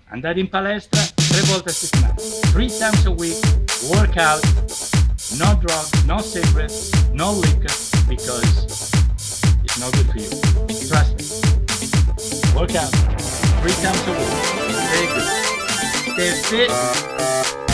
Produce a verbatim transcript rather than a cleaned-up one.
andare in palestra tre volte a settimana, three times a week, work out, no drugs, no cigarettes, no liquor, because it's not good for you. Trust me. Work out three times a week. Very good. Stay fit.